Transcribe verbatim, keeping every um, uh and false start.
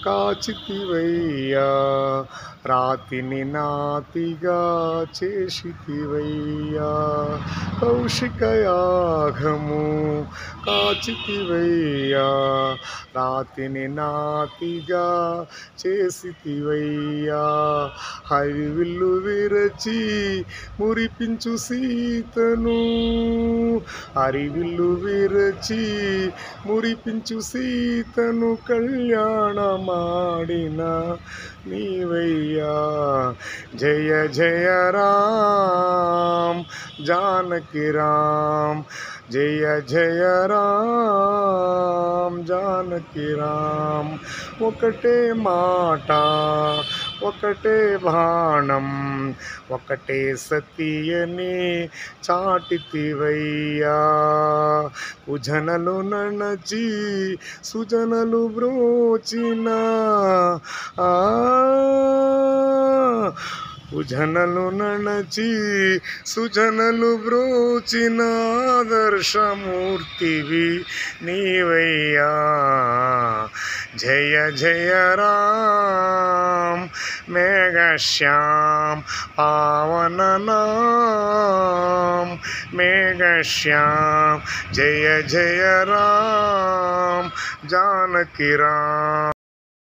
కాచితివయ్యా, రాతిని నాతిగా చేసితివయ్యా. కౌశికయాగము కాచితివయ్యా, రాతిని నాతిగా చేసితివయ్యా. హరివిల్లు విరచి మురిపించు సీతను, హరివిల్లు విరచి మురిపించు సీతను కళ్యాణమాడిన నీవయ్యా. జయ జయ రామ్ జానకి రామ్, జయ జయ రామ్ జానకి రామ్. ఒకటే మాట ఒకటే బాణం, ఒకటే సతియని చాటితివయ్యా. కుజనలు నణచి సుజనలు బ్రోచిన, ఆ కుజనలు నణచి సుజనలు బ్రోచిన ఆదర్శమూర్తివి నీవయ్యా. జయ జయ రామ్ మేఘశ్యామ్ పావన నామ్, మేఘశ్యామ్ జయ జయ రామ్ జానకి రామ్.